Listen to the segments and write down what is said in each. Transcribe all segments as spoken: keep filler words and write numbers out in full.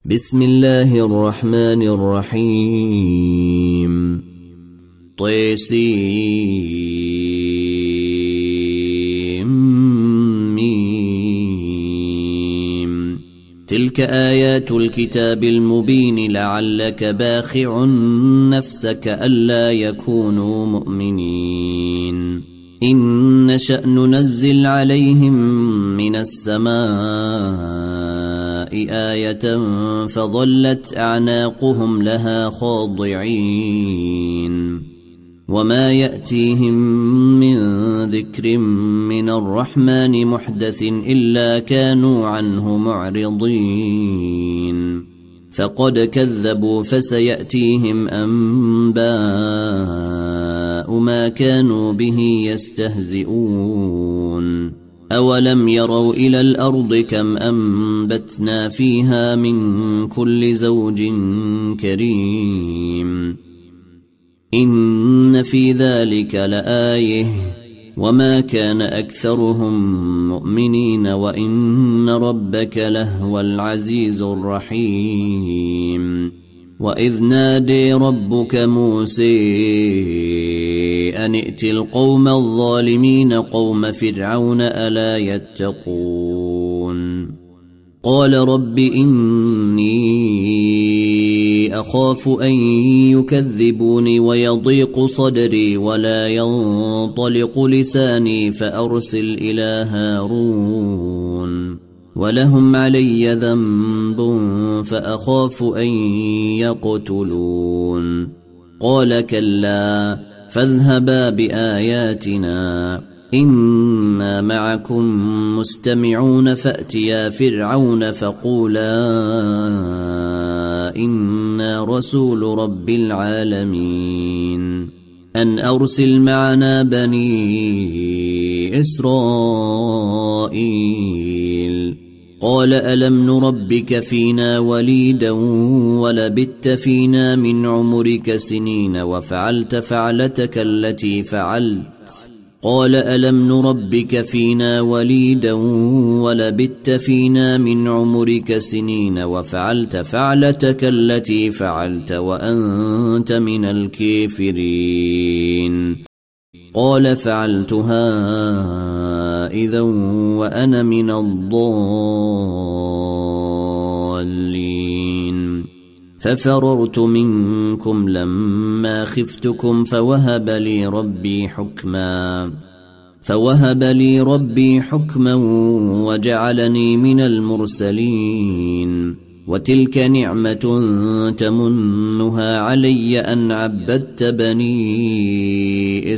بسم الله الرحمن الرحيم. طيسيم. تلك آيات الكتاب المبين لعلك باخع نفسك ألا يكونوا مؤمنين. إن نشأ ننزل عليهم من السماء آية فظلت أعناقهم لها خاضعين وما يأتيهم من ذكر من الرحمن محدث إلا كانوا عنه معرضين. فقد كذبوا فسيأتيهم أنباء ما كانوا به يستهزئون. أولم يروا إلى الأرض كم أنبتنا فيها من كل زوج كريم. إن في ذلك لآية وما كان أكثرهم مؤمنين وإن ربك لهو العزيز الرحيم. وإذ نادي ربك موسى أن ائت القوم الظالمين قوم فرعون ألا يتقون. قال رب إني أخاف أن يكذبوني ويضيق صدري ولا ينطلق لساني فأرسل إلى هارون ولهم علي ذنب فأخاف أن يقتلون. قال كلا فاذهبا بآياتنا إنا معكم مستمعون فأتيا فرعون فقولا إنا رسول رب العالمين أن أرسل معنا بني إسرائيل. قال ألم نربك فينا وليدا ولبثت فينا من عمرك سنين وفعلت فعلتك التي فعلت. قال ألم نربك فينا وليدا ولبثت فينا من عمرك سنين وفعلت فعلتك التي فعلت وأنت من الكافرين. قال فعلتها إذا وأنا من الضالين. ففررت منكم لما خفتكم فوهب لي ربي حكما فوهب لي ربي حكما وجعلني من المرسلين. وتلك نعمة تمنها علي أن عبدت بني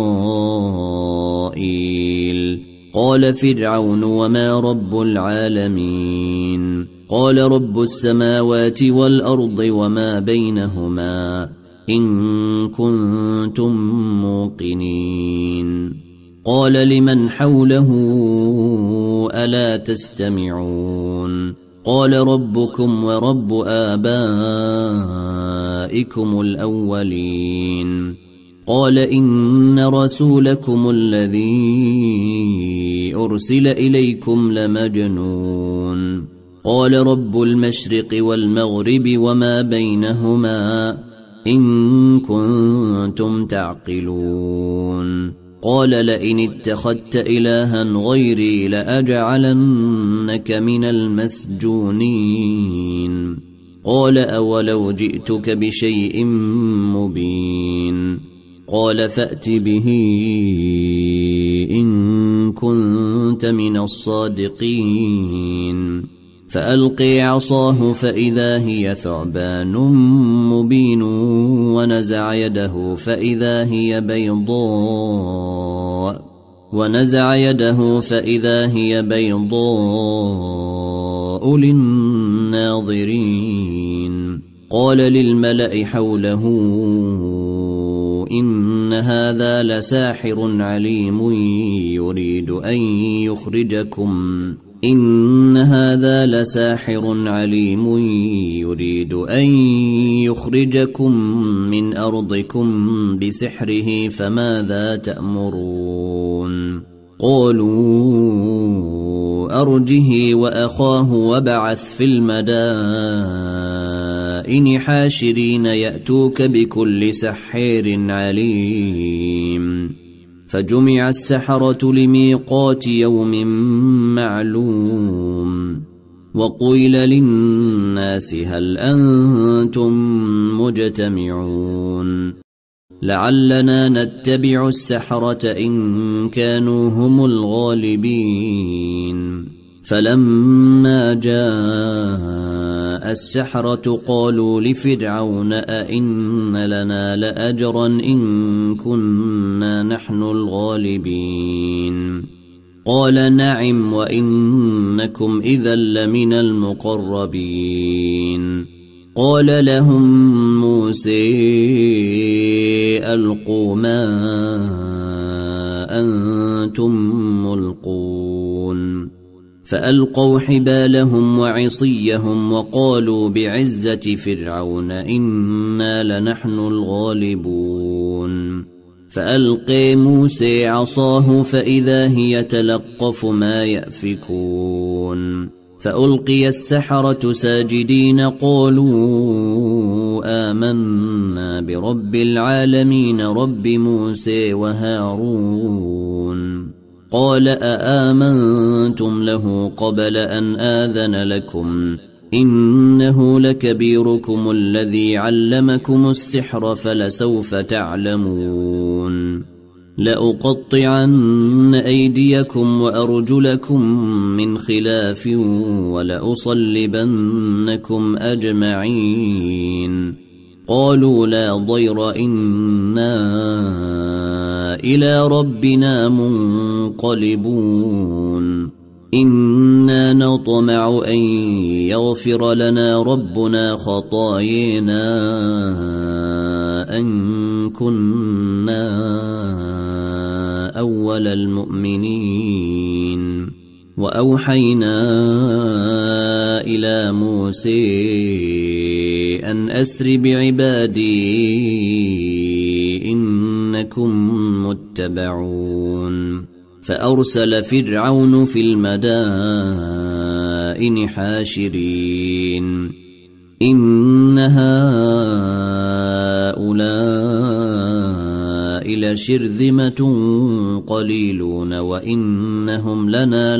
إسرائيل. قال فرعون وما رب العالمين. قال رب السماوات والأرض وما بينهما إن كنتم موقنين. قال لمن حوله ألا تستمعون. قال ربكم ورب آبائكم الأولين. قال إن رسولكم الذي أرسل إليكم لمجنون. قال رب المشرق والمغرب وما بينهما إن كنتم تعقلون. قال لئن اتخذت إلها غيري لأجعلنك من المسجونين. قال أولو جئتك بشيء مبين. قال فأت به إن كنت من الصادقين. فألقي عصاه فإذا هي ثعبان مبين ونزع يده فإذا هي بيضاء ونزع يده فإذا هي بيضاء للناظرين. قال للملأ حوله إن هذا لساحر عليم يريد أن يخرجكم إن هذا لساحر عليم يريد أن يخرجكم من أرضكم بسحره فماذا تأمرون. قالوا أرجه وأخاه وابعث في المدائن حاشرين يأتوك بكل سحير عليم فجمع السحرة لميقات يوم معلوم وقيل للناس هل أنتم مجتمعون لعلنا نتبع السحرة إن كانوا هم الغالبين فلما جاء السحرة قالوا لفرعون أئن لنا لأجرا إن كنا نحن الغالبين قال نعم وإنكم إذا لمن المقربين قال لهم موسى ألقوا ما أنتم ملقون فألقوا حبالهم وعصيهم وقالوا بعزة فرعون إنا لنحن الغالبون فألقى موسى عصاه فإذا هي تلقف ما يأفكون فألقي السحرة ساجدين قالوا آمنا برب العالمين رب موسى وهارون قال أآمنتم له قبل أن آذن لكم إنه لكبيركم الذي علمكم السحر فلسوف تعلمون لأقطعن أيديكم وأرجلكم من خلاف ولأصلبنكم أجمعين قالوا لا ضير إنا إلى ربنا منقلبون إنا نطمع أن يغفر لنا ربنا خطايانا أن كنا أول المؤمنين وأوحينا إلى موسى أن أسر بعبادي إنكم متبعون فأرسل فرعون في المدائن حاشرين إن هؤلاء لشرذمة قليلون وإنهم لنا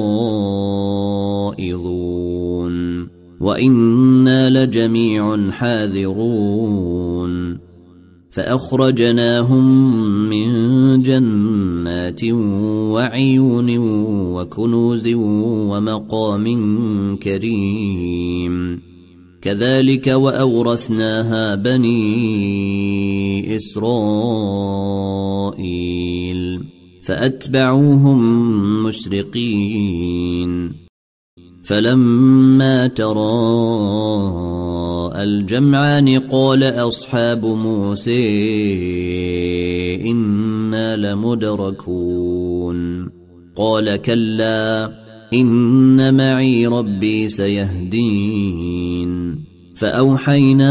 لغائظون وإنا لجميع حاذرون فأخرجناهم من جنات وعيون وكنوز ومقام كريم كذلك وأورثناها بني إسرائيل فأتبعوهم مشرقين فلما تراءى الجمعان قال أصحاب موسى إنا لمدركون قال كلا إن معي ربي سيهدين فأوحينا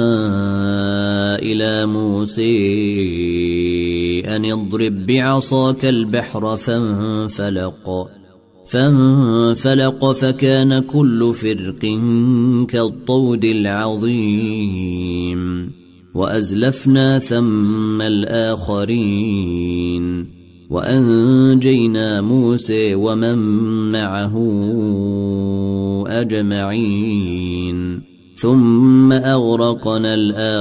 إلى موسى أن اضرب بعصاك البحر فانفلق فانفلق فكان كل فرق كالطود العظيم وأزلفنا ثم الآخرين وأنجينا موسى ومن معه أجمعين ثم أغرقنا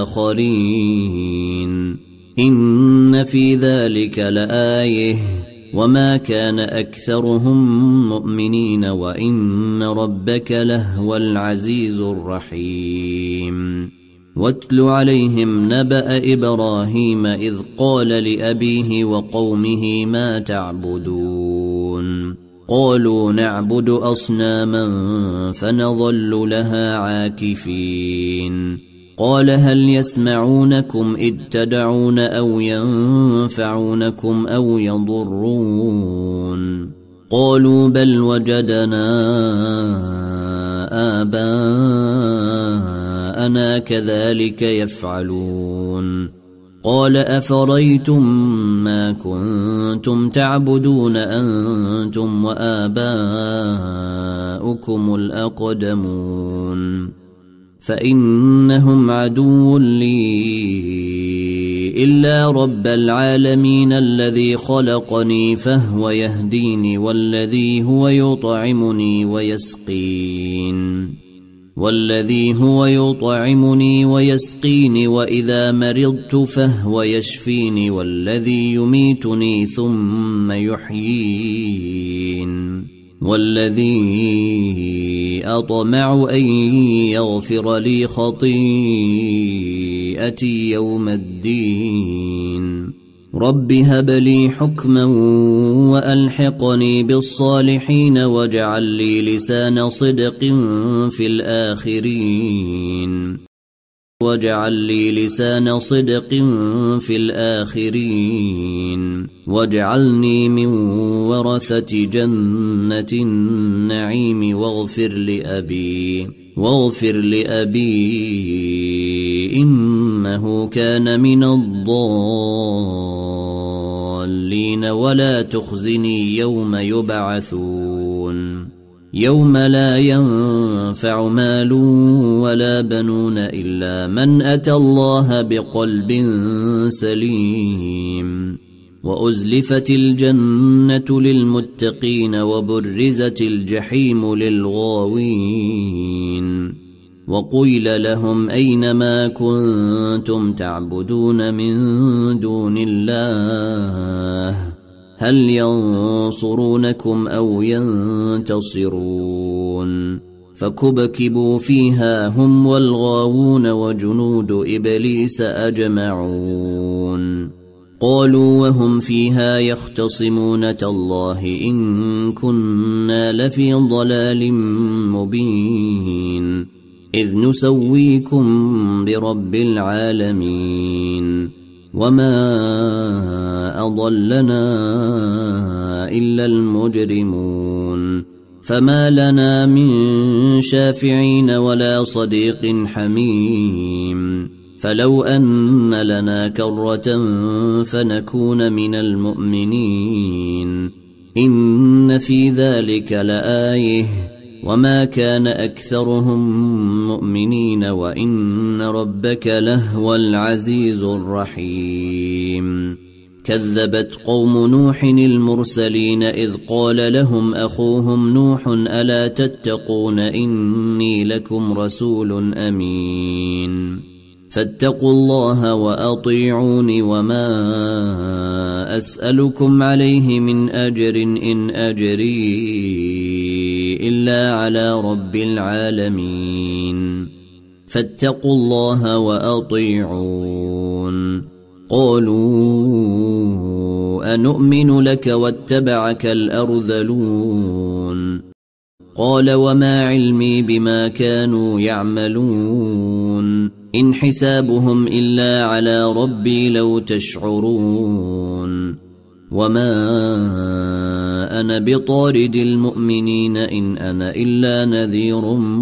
الآخرين إن في ذلك لآية وما كان أكثرهم مؤمنين وإن ربك لهو العزيز الرحيم واتل عليهم نبأ إبراهيم إذ قال لأبيه وقومه ما تعبدون قالوا نعبد أصناما فنظل لها عاكفين قال هل يسمعونكم إذ تدعون أو ينفعونكم أو يضرون قالوا بل وجدنا آباءنا كذلك يفعلون قال أفريتم ما كنتم تعبدون أنتم وآباؤكم الأقدمون فإنهم عدو لي إلا رب العالمين الذي خلقني فهو يهديني والذي هو يطعمني ويسقين والذي هو يطعمني ويسقيني وإذا مرضت فهو يشفيني والذي يميتني ثم يحيين والذي أطمع أن يغفر لي خطيئتي يوم الدين رب هب لي حكما وألحقني بالصالحين واجعل لي لسان صدق في الآخرين واجعل لي لسان صدق في الآخرين واجعلني من ورثة جنة النعيم واغفر لأبي واغفر لأبي إنه كان من الضالين ولا تخزني يوم يبعثون يوم لا ينفع مال ولا بنون إلا من أتى الله بقلب سليم وأزلفت الجنة للمتقين وبرزت الجحيم للغاوين وقيل لهم أين ما كنتم تعبدون من دون الله هل ينصرونكم أو ينتصرون فكبكبوا فيها هم والغاوون وجنود إبليس أجمعون قالوا وهم فيها يختصمون تالله إن كنا لفي ضلال مبين إذ نسويكم برب العالمين وما أضلنا إلا المجرمون فما لنا من شافعين ولا صديق حميم فلو أن لنا كرة فنكون من المؤمنين إن في ذلك لآية وما كان أكثرهم مؤمنين وإن ربك لهو العزيز الرحيم كذبت قوم نوح المرسلين إذ قال لهم أخوهم نوح ألا تتقون إني لكم رسول أمين فاتقوا الله وأطيعوني وما أسألكم عليه من أجر إن أجري إلا على رب العالمين فاتقوا الله وأطيعون قالوا أنؤمن لك واتبعك الأرذلون قال وما علمي بما كانوا يعملون إن حسابهم إلا على ربي لو تشعرون وما أنا بطارد المؤمنين إن أنا إلا نذير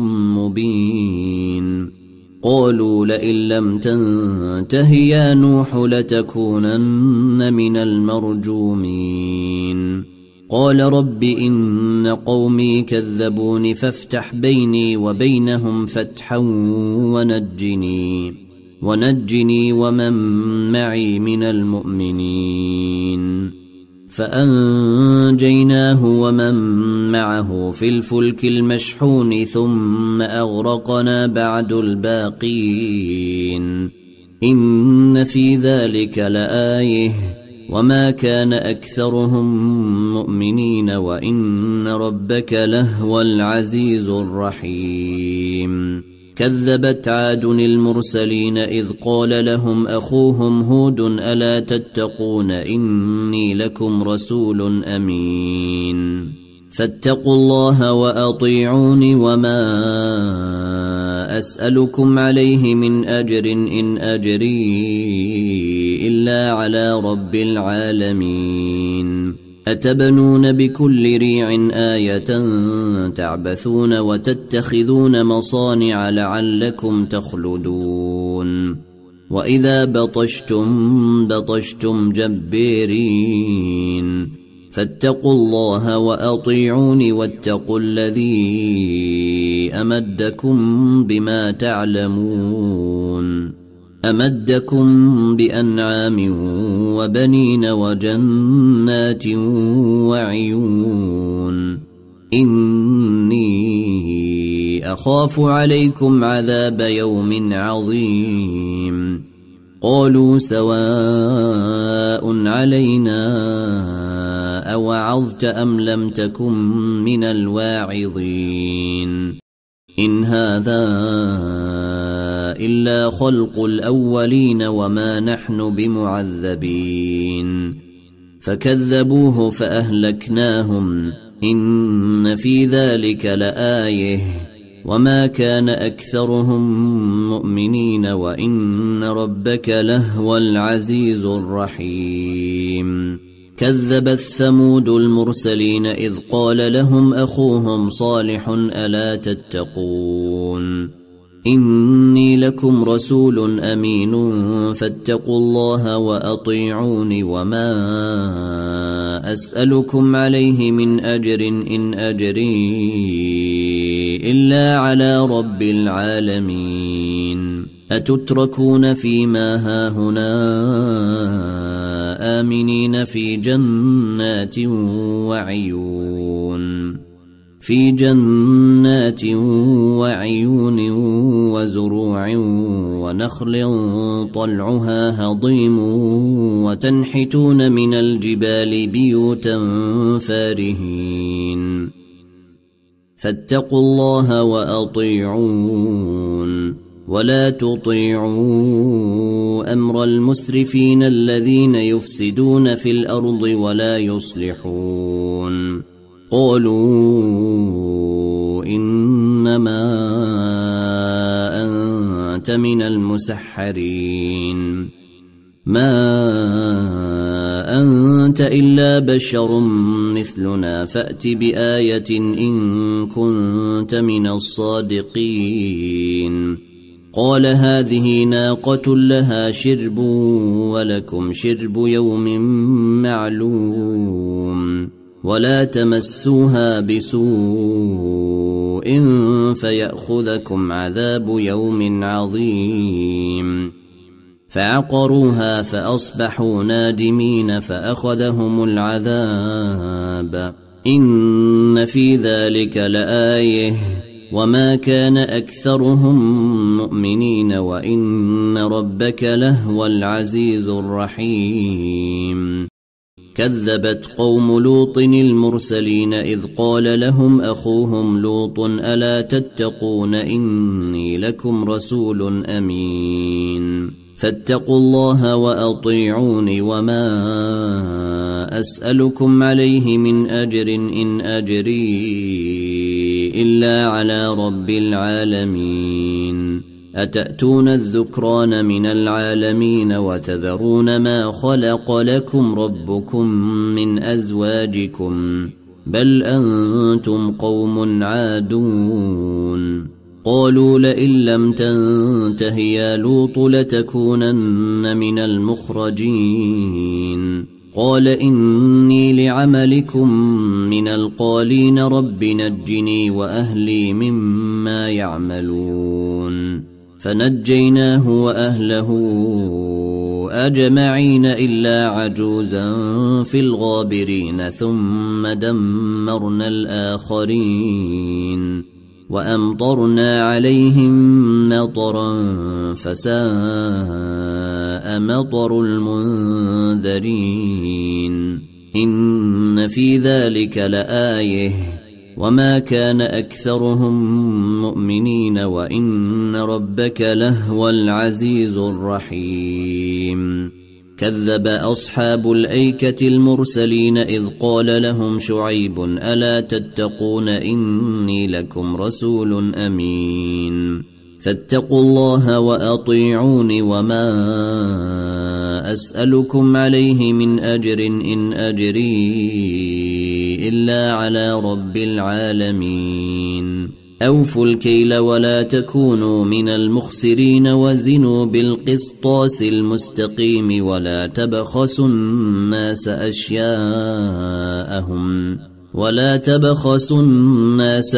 مبين قالوا لئن لم تنته يا نوح لتكونن من المرجومين قال رب إن قومي كذبوني فافتح بيني وبينهم فتحا ونجني ونجني ومن معي من المؤمنين فأنجيناه ومن معه في الفلك المشحون ثم أغرقنا بعد الباقين إن في ذلك لآية وما كان أكثرهم مؤمنين وإن ربك لهو العزيز الرحيم كذبت عاد المرسلين إذ قال لهم أخوهم هود ألا تتقون إني لكم رسول أمين فاتقوا الله وأطيعوني وما أسألكم عليه من أجر إن أجري إلا على رب العالمين أتبنون بكل ريع آية تعبثون وتتخذون مصانع لعلكم تخلدون وإذا بطشتم بطشتم جبارين فاتقوا الله وأطيعون واتقوا الذي أمدكم بما تعلمون أمدكم بأنعام وبنين وجنات وعيون إني أخاف عليكم عذاب يوم عظيم قالوا سواء علينا أوعظت أم لم تكن من الواعظين إن هذا إلا خلق الأولين وما نحن بمعذبين فكذبوه فأهلكناهم إن في ذلك لآية وما كان أكثرهم مؤمنين وإن ربك لهو العزيز الرحيم كذبت ثمود المرسلين إذ قال لهم أخوهم صالح ألا تتقون إني لكم رسول أمين فاتقوا الله وأطيعون وما أسألكم عليه من أجر إن أجري إلا على رب العالمين أتتركون فيما هاهنا آمنين في جنات وعيون في جنات وعيون وزروع ونخل طلعها هضيم وتنحتون من الجبال بيوتا فارهين فاتقوا الله وأطيعون ولا تطيعوا أمر المسرفين الذين يفسدون في الأرض ولا يصلحون قالوا إنما أنت من المسحرين ما أنت إلا بشر مثلنا فأت بآية إن كنت من الصادقين قال هذه ناقة لها شرب ولكم شرب يوم معلوم ولا تمسوها بسوء فيأخذكم عذاب يوم عظيم فعقروها فأصبحوا نادمين فأخذهم العذاب إن في ذلك لآية وما كان أكثرهم مؤمنين وإن ربك لهو العزيز الرحيم كذبت قوم لوط المرسلين إذ قال لهم أخوهم لوط ألا تتقون إني لكم رسول أمين فاتقوا الله وأطيعون وما أسألكم عليه من أجر إن أجري إلا على رب العالمين أتأتون الذكران من العالمين وتذرون ما خلق لكم ربكم من أزواجكم بل أنتم قوم عادون قالوا لئن لم تنته يا لوط لتكونن من المخرجين قال إني لعملكم من القالين رب نجني وأهلي مما يعملون فنجيناه وأهله أجمعين إلا عجوزا في الغابرين ثم دمرنا الآخرين وأمطرنا عليهم مطرا فساء مطر المنذرين إن في ذلك لآية وما كان أكثرهم مؤمنين وإن ربك لهو العزيز الرحيم كذب أصحاب الأيكة المرسلين إذ قال لهم شعيب ألا تتقون إني لكم رسول أمين فاتقوا الله وأطيعون وما أسألكم عليه من أجر إن أجري إلا على رب العالمين أوفوا الكيل ولا تكونوا من المخسرين وزنوا بالقسطاس المستقيم ولا تبخسوا الناس أشياءهم ولا تبخسوا الناس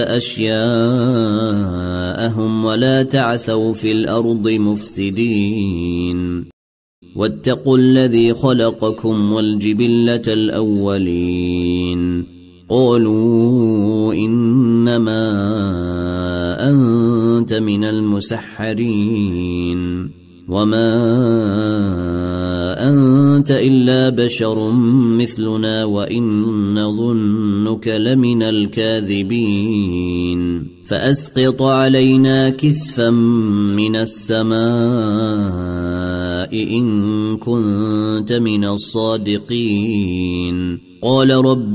أشياءهم ولا تعثوا في الأرض مفسدين واتقوا الذي خلقكم والجبلة الأولين قالوا إنما أنت من المسحرين وما أنت إلا بشر مثلنا وإن نظنك لمن الكاذبين فأسقط علينا كسفا من السماء إن كنت من الصادقين قال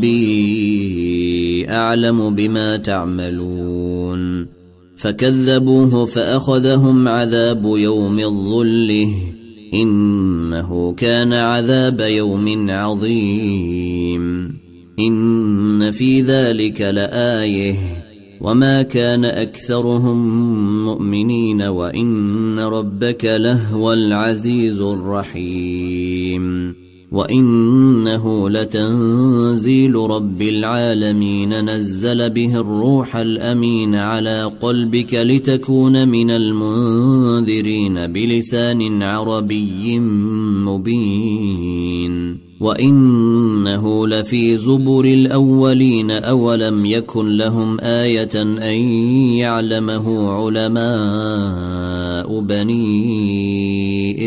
ربي أعلم بما تعملون فكذبوه فأخذهم عذاب يوم الظله إنه كان عذاب يوم عظيم إن في ذلك لآية وما كان أكثرهم مؤمنين وإن ربك لهو العزيز الرحيم وإنه لتنزيل رب العالمين نزل به الروح الأمين على قلبك لتكون من المنذرين بلسان عربي مبين وإنه لفي زبر الأولين أولم يكن لهم آية أن يعلمه علماء بني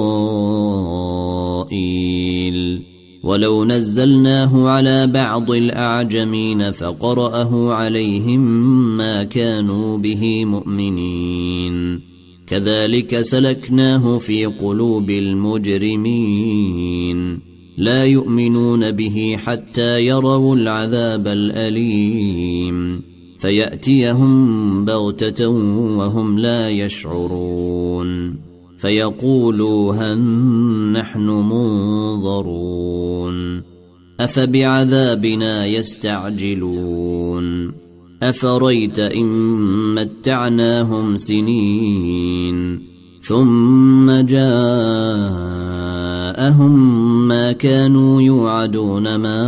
إسرائيل ولو نزلناه على بعض الأعجمين فقرأه عليهم ما كانوا به مؤمنين كذلك سلكناه في قلوب المجرمين لا يؤمنون به حتى يروا العذاب الأليم فيأتيهم بغتة وهم لا يشعرون فيقولوا هل نحن منظرون أفبعذابنا يستعجلون أفريت إن متعناهم سنين ثم جاءهم ما كانوا يوعدون ما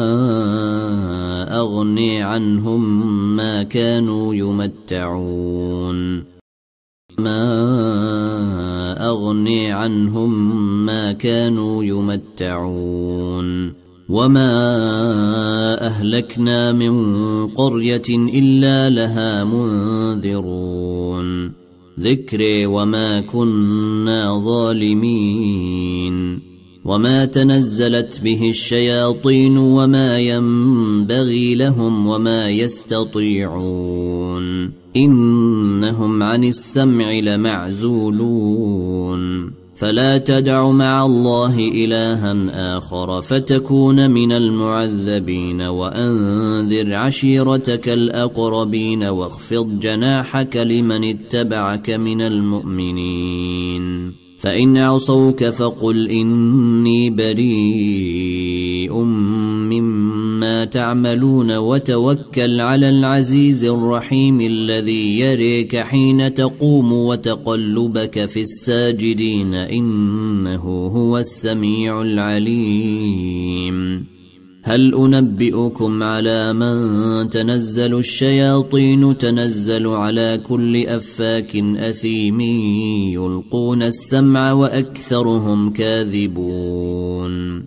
أغني عنهم ما كانوا يمتعون ما أغني عنهم ما كانوا يمتعون وما أهلكنا من قرية إلا لها منذرون ذكري وما كنا ظالمين وما تنزلت به الشياطين وما ينبغي لهم وما يستطيعون إنهم عن السمع لمعزولون فلا تدع مع الله إلها آخر فتكون من المعذبين وأنذر عشيرتك الأقربين واخفض جناحك لمن اتبعك من المؤمنين فإن عصوك فقل إني بريء مما تعملون وتوكل على العزيز الرحيم الذي يريك حين تقوم وتقلبك في الساجدين إنه هو السميع العليم هل أنبئكم على من تنزل الشياطين تنزل على كل أفاك أثيم يلقون السمع وأكثرهم كاذبون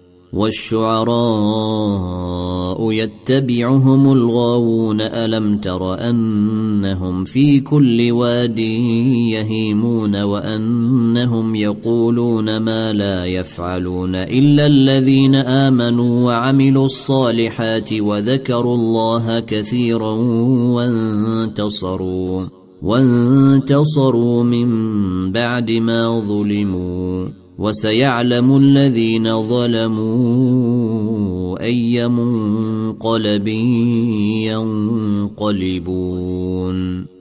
والشعراء يتبعهم الغاوون ألم تر أنهم في كل واد يهيمون وأنهم يقولون ما لا يفعلون إلا الذين آمنوا وعملوا الصالحات وذكروا الله كثيرا وانتصروا وانتصروا من بعد ما ظلموا وسيعلم الذين ظلموا أي منقلب ينقلبون.